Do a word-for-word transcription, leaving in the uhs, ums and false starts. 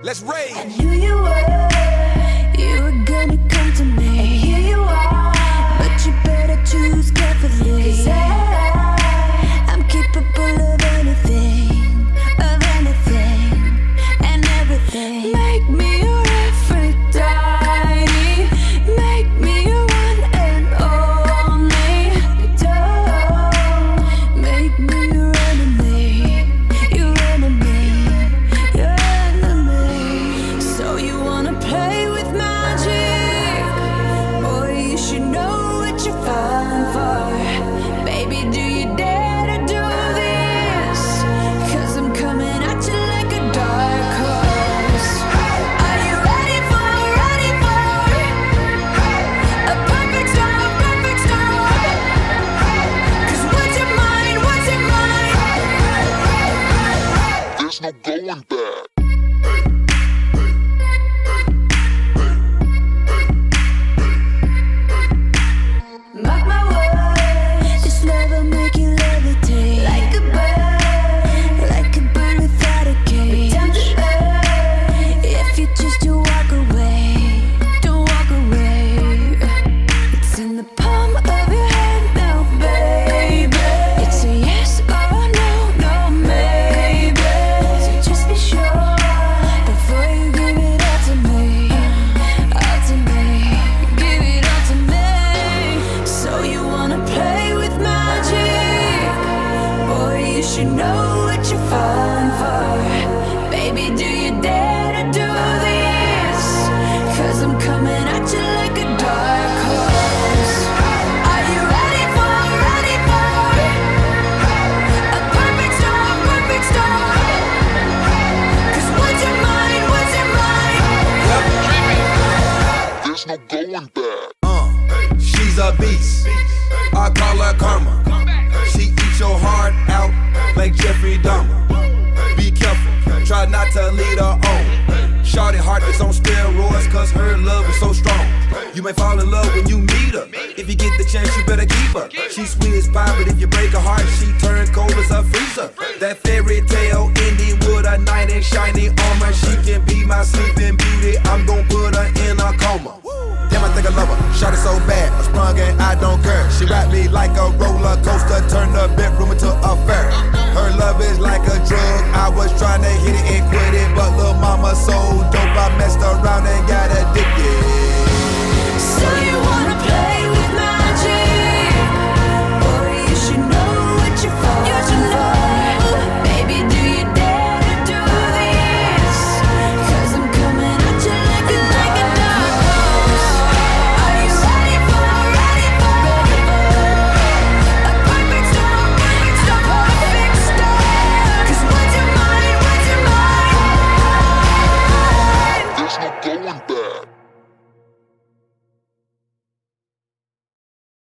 Let's rage. I knew you were, you were gonna come to me. And here you are, but you better choose carefully. 'Cause I, I'm capable of anything, of anything, and everything. Make me your Aphrodite, make me your one and only. Don't make me your enemy, your enemy, your enemy. So you wanna play with magic? Boy, you should know what you're falling for. Baby, do you dare to do this? 'Cause I'm coming at you like a dark horse. Are you ready for, ready for a perfect storm, perfect storm? 'Cause what's in mine, what's in mine? There's no going back. Mark my words, this love will make you levitate. Like a bird, like a bird without a cage. Down to earth, if you just you walk away, don't walk away. It's in the palm of your hand now, baby. It's a yes or no, no maybe. So just be sure before you give it all to me, all to me, give it all to me. So you wanna play with magic? Boy, you should know what you're falling for. Baby, do you dare to do this? 'Cause I'm coming at you like a dark horse. Are you ready for, ready for a perfect storm, perfect storm? 'Cause what's in mine, what's in mine? There's no going back. Uh, she's a beast. I call her karma. She eats your heart out like Jeffrey Dahmer. Be careful, try not to lead her on. Shawty heart is on steroids 'cause her love is so strong. You may fall in love when you meet her. If you get the chance, you better keep her. She's sweet as pie, but if you break her heart, she turns cold as a freezer. That fairy tale ending with a knight in shiny armor. She can be my sleeping beauty. I'm gon' put her in a coma. Damn, I think I love her. Shot it so bad, I sprung and I don't care. She ride me like a roller coaster, turn the bedroom into a fair. Her love is like a drug. I was trying to hit it and quit it, but lil' mama so